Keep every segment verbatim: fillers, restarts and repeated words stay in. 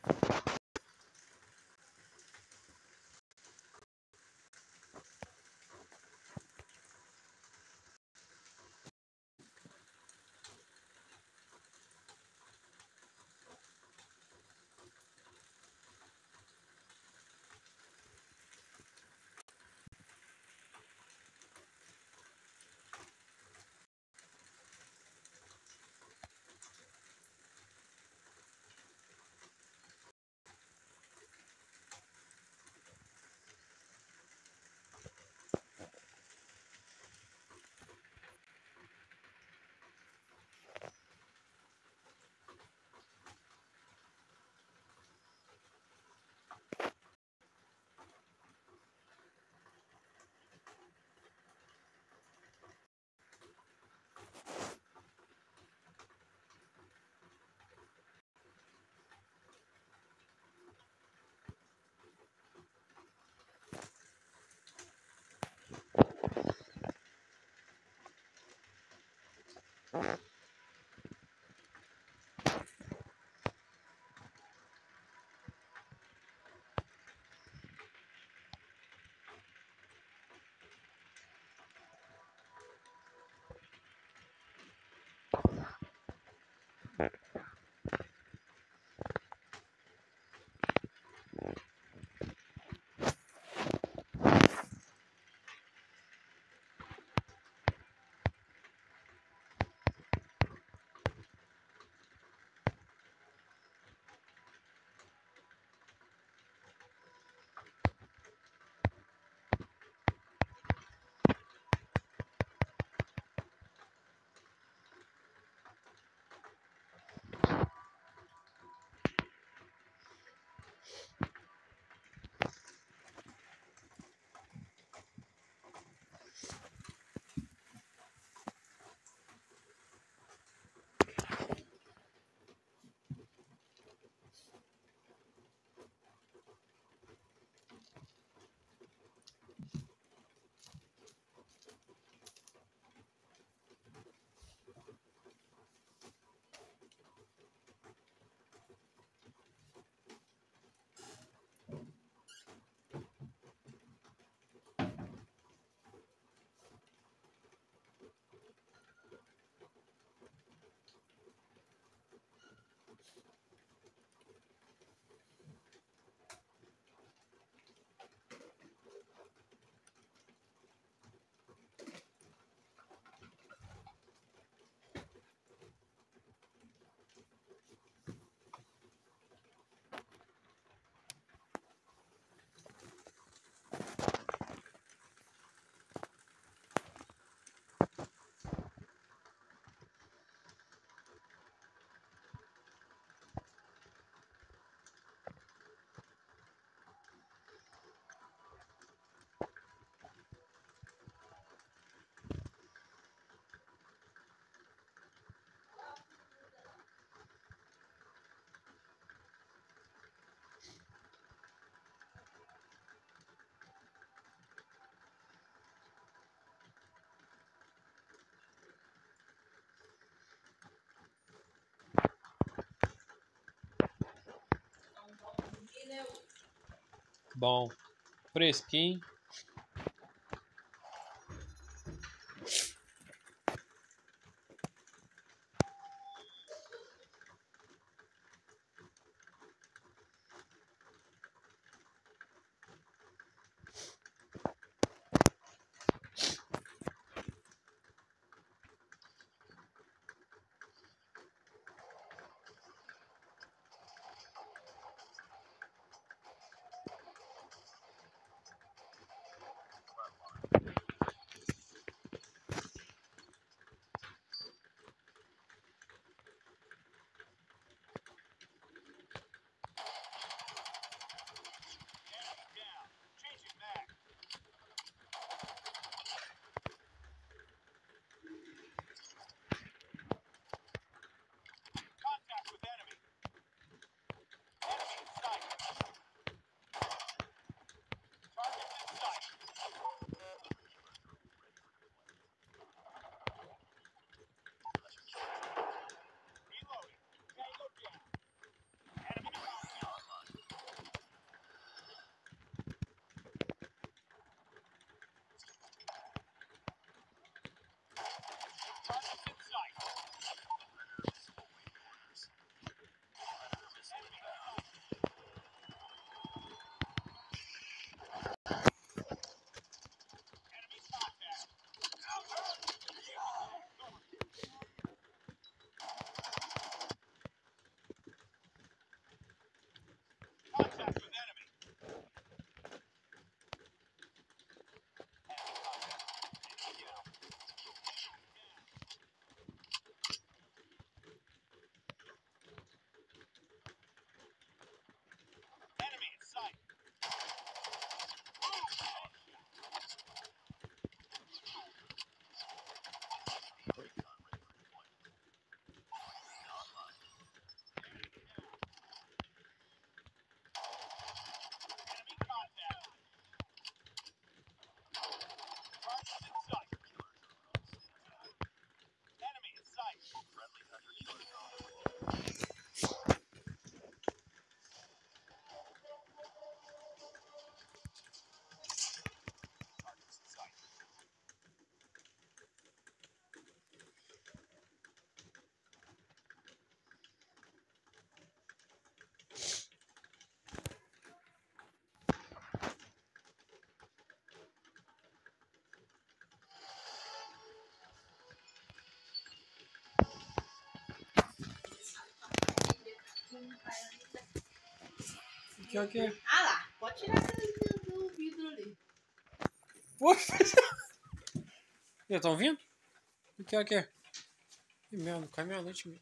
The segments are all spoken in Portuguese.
Bom, fresquinho. que é que é? Ah lá, pode tirar aquele do vidro ali. Poxa! Estão ouvindo? O que é que é? Que merda, cai meia noite mesmo.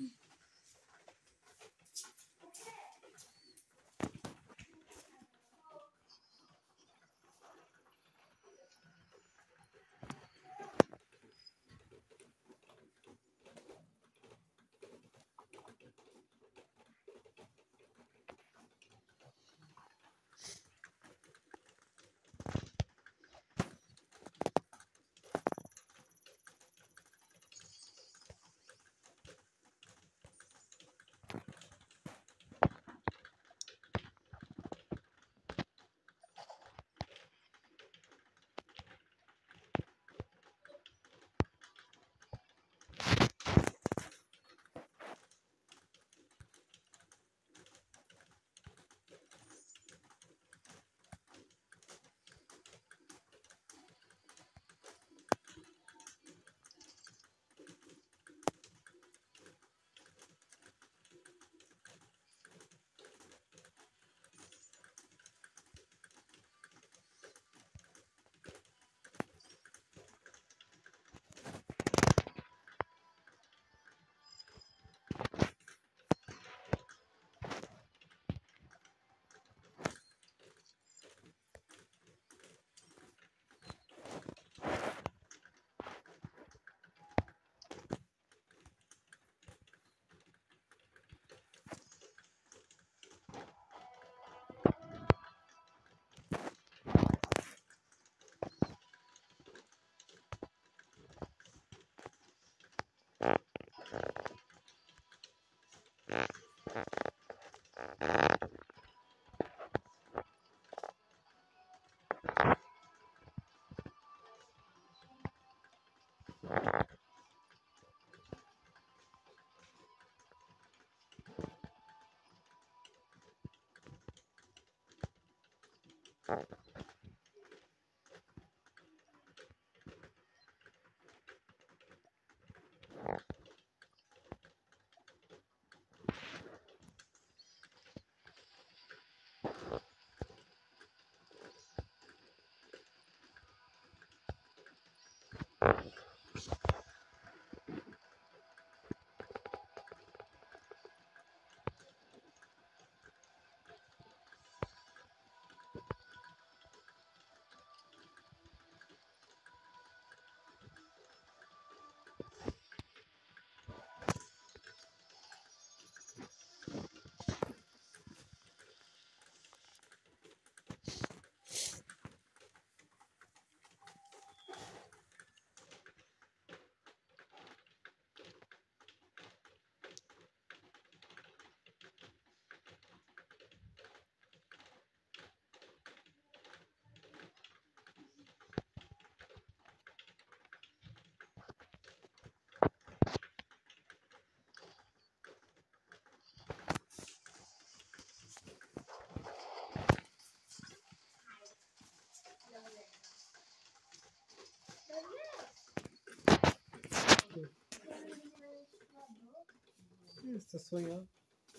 Você tá sonhando?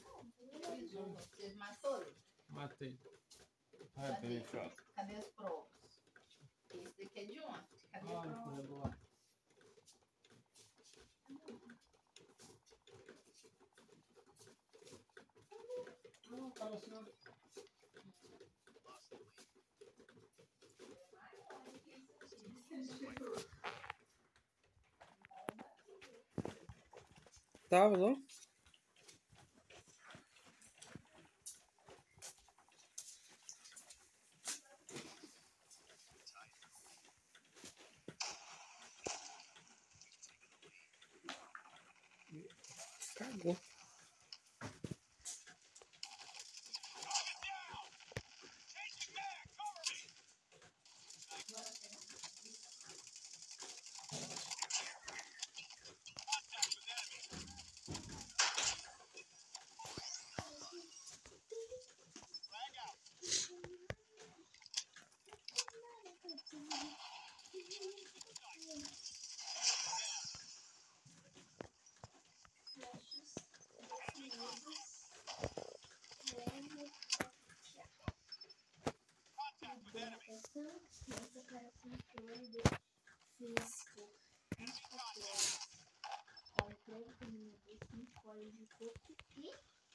Você matou? Matei. Ai, Cadê? bem chato. Cadê as provas? Esse daqui é de ontem. Cadê a Ah, prova? correu lá. Não, tava assinando. Tava, não? Cagou. óleo de coco e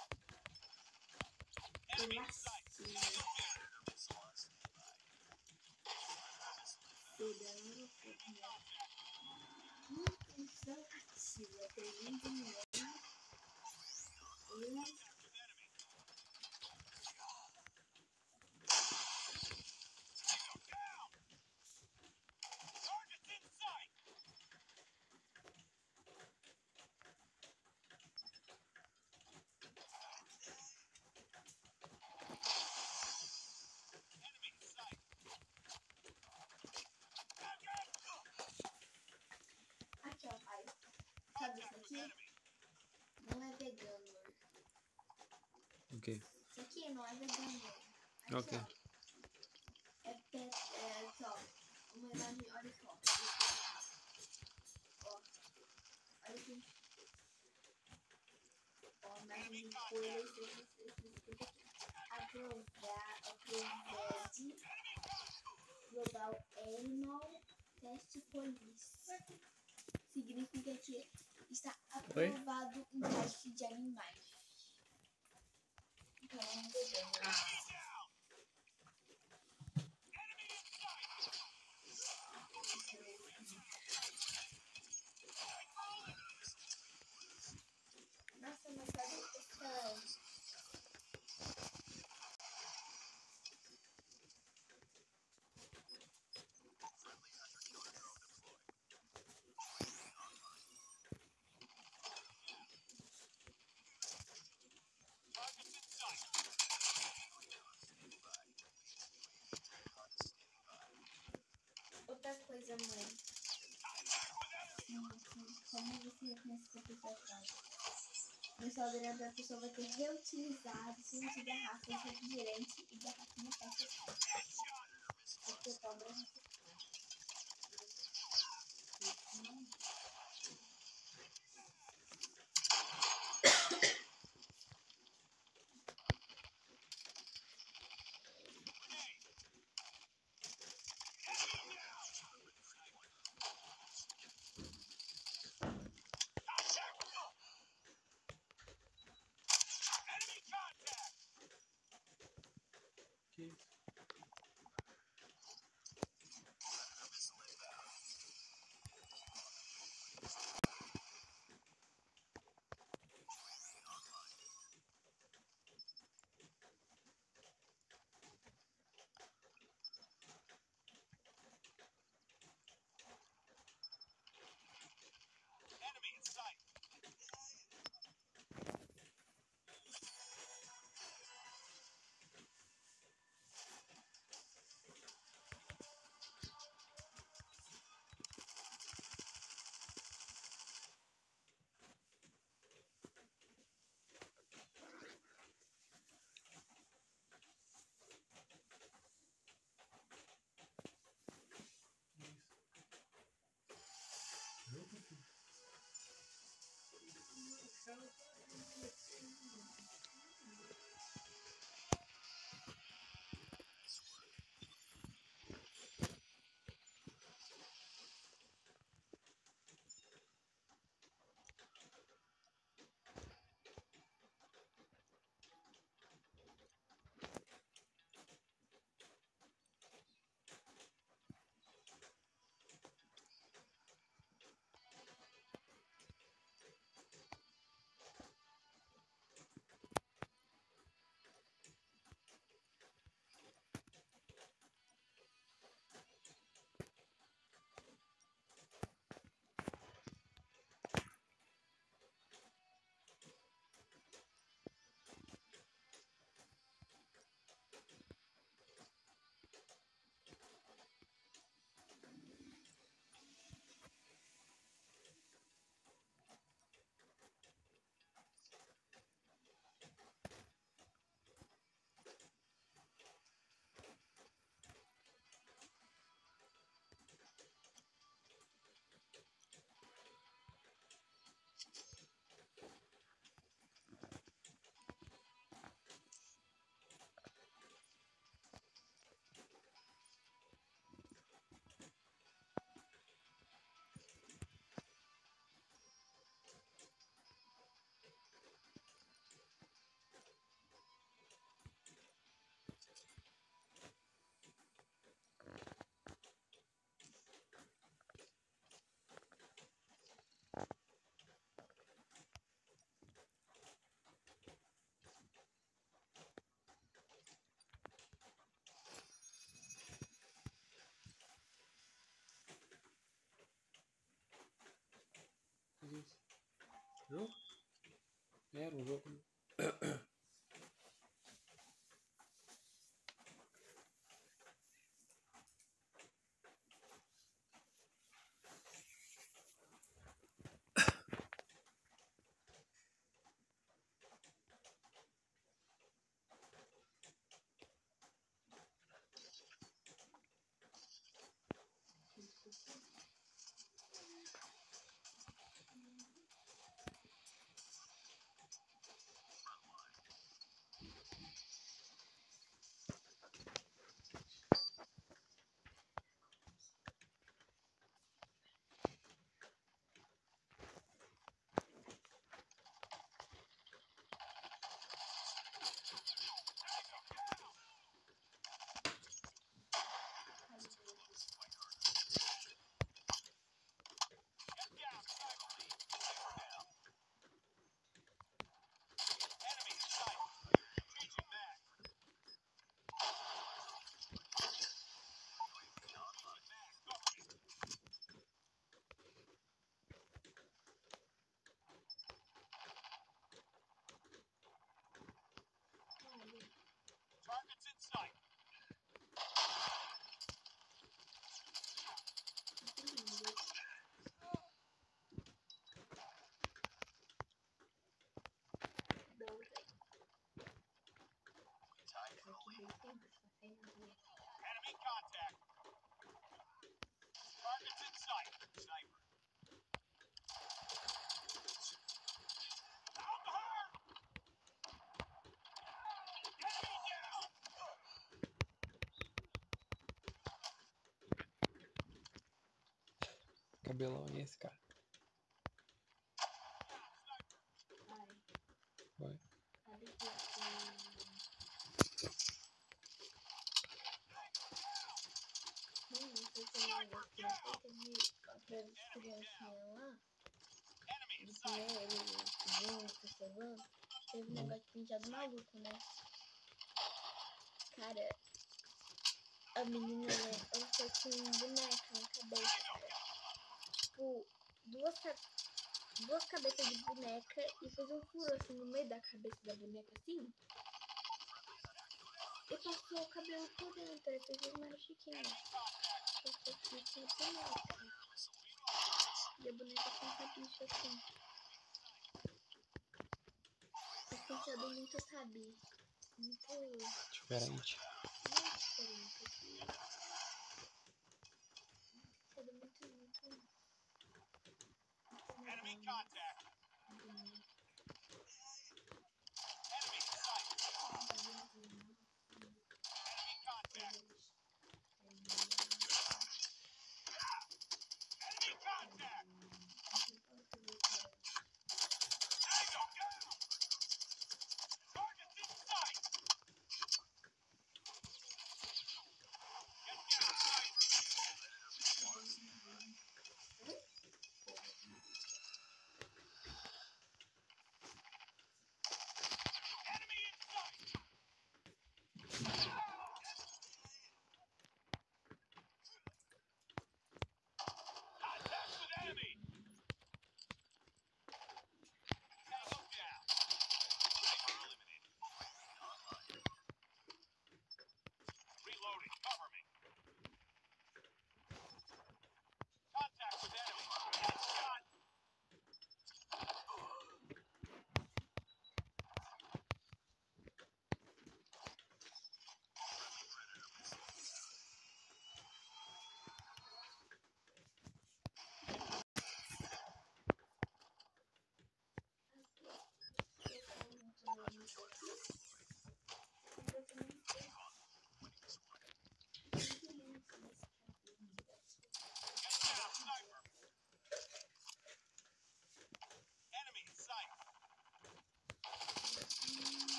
elastina. Sobrando fornecendo nutrição ativa, presente no óleo e aqui, ó, pai. Sabe isso aqui? Não é vegano. O quê? Isso aqui não é vegano. Aqui, Ok. ó. É pet, é aqui, ó. Uma imagem, olha só. Ó. Olha aqui. Ó, imagem de coelho, esse, esse, esse, esse aqui. Aprovar, aprovede Global Animal Test Police. Significa que está aprovado em teste de animais. Então, é vegano. Nossa, mas sabe essa... Outra coisa, mãe. Sim, sim. Como você reconhece que a pessoa faz? No instagram da pessoa vai ter reutilizado suas garrafas de refrigerante e garrafinha fecha. Porque cobra Que Jogo? Era um jogo. Enemy contact. Targets in sight. Sniper. Out the heart. Enemy down. Cabelão é esse, cara. Vai. Vai. Sabe que eu... Não, não sei se eu não gostei. Teve outras criancinhas lá. Enemy in De sight. primeiro, segundo, terceiro. Teve um negócio de penteado maluco, né? Cara, a menina, né? Ela foi com um boneco na cabeça, cara. Tipo, duas, ca... duas cabeças de boneca e fez um furo assim no meio da cabeça da boneca, assim. E passou o cabelo por dentro, aí fez uma chiquinha. Passou aqui com a boneca. E a boneca com essa bicha assim. Esse penteado é muito, sabe? Muito... Diferente. Muito diferente aqui. Penteado muito, muito... muito Enemy legal, contact. bonito. Enemy in sight. Enemy contact. Enemy contact. Tango down. Targets in sight. Get down, sniper.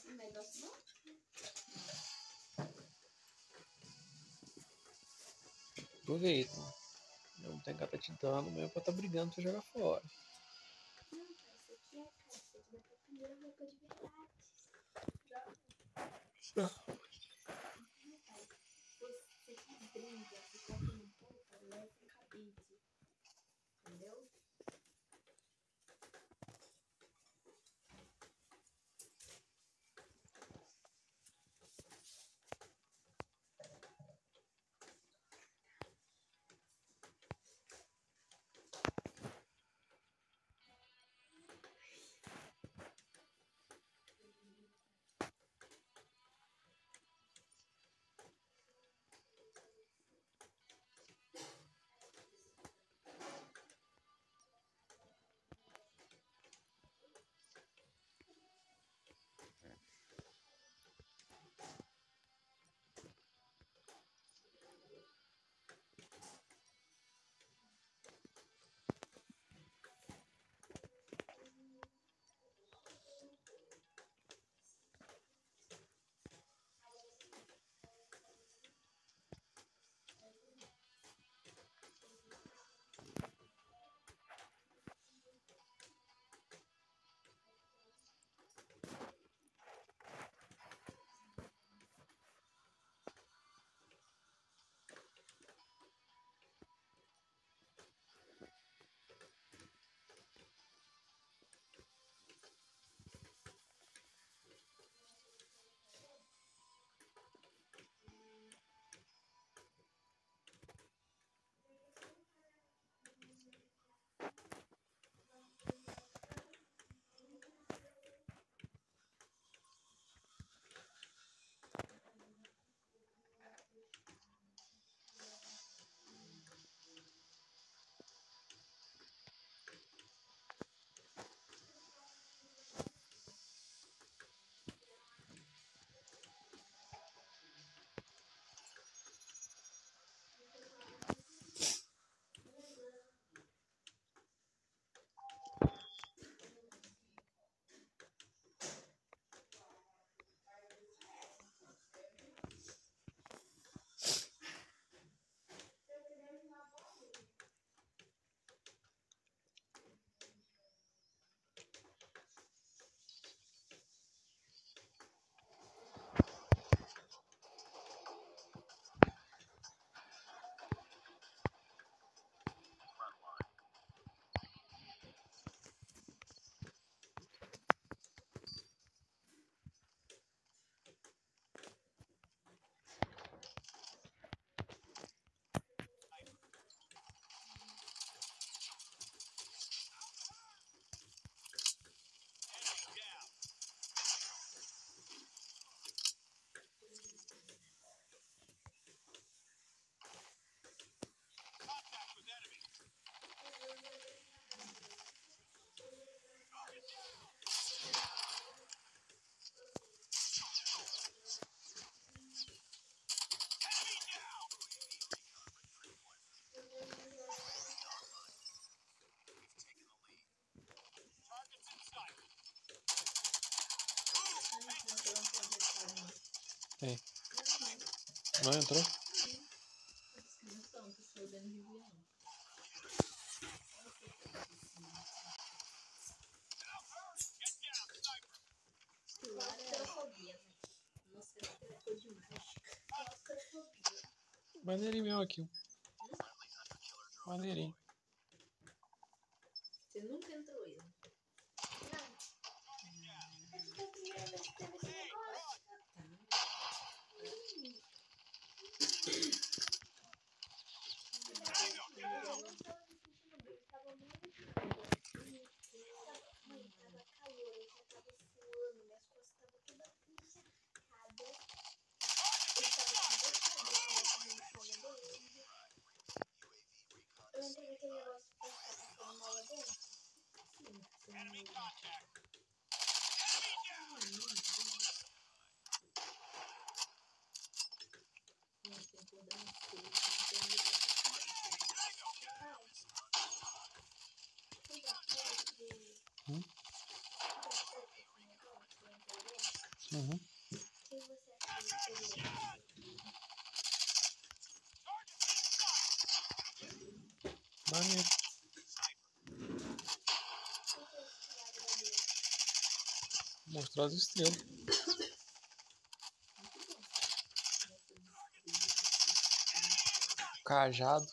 esse negócio não? Aproveita. Não tem cara te dando mesmo pra tá brigando pra jogar fora. Não, pai, isso aqui é, cara. Isso aqui dá pra primeira roupa de verdade. Não, pai. Você que briga, você compra uma roupa, leva um cabide. Entendeu? Tem. Não entrou? Maneirinho meu aqui. Maneirinho. Você nunca entrou aí? Acho que é a primeira vez que teve esse negócio. Eu não tava me sentindo bem, tava muito frio. Mãe, tava calor, eu já tava suando, minhas costas estavam todas encharcadas. Eu tava com dor de cabeça, minha mãe tava doendo. Eu entrei naquele negócio pra ficar passando mola dentro. Sim. Uhum. Quem você acha que seria? Maneiro. Qual que é esse cenário dele? Mostrar as estrelas. Cajado.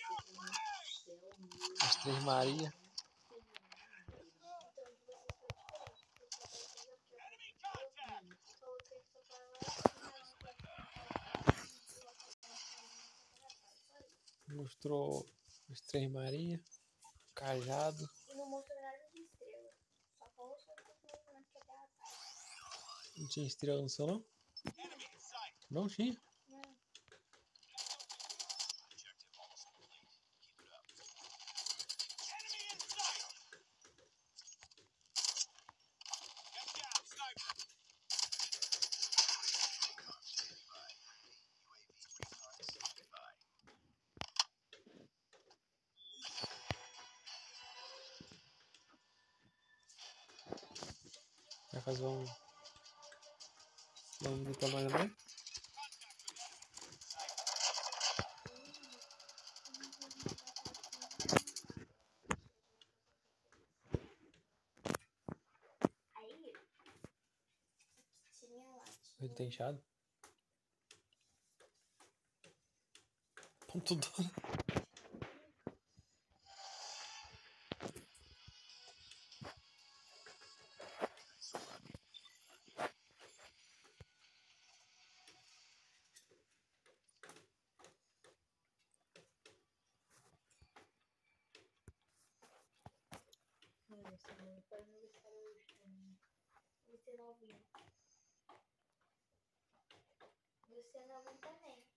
As Três Maria. Então, de vocês foi diferente, porque eu só coloquei aqui, eu Enemy contact! coloquei só pra lá, e na outra e colocar só isso. Mostrou as Três Maria. Cajado. E não mostrou nada de estrela. Só falou sobre os movimentos que até a parte. Não tinha estrela no seu, não? Enemy in sight! Não tinha. Não. Objective almost complete. Keep it up. Enemy in sight! Get down, sniper! Vai fazer um... Vamos gritar mais ou menos? Aí, tinha lá. Ele tem enxado? Ponto dois. Você novinho. Você novinho também.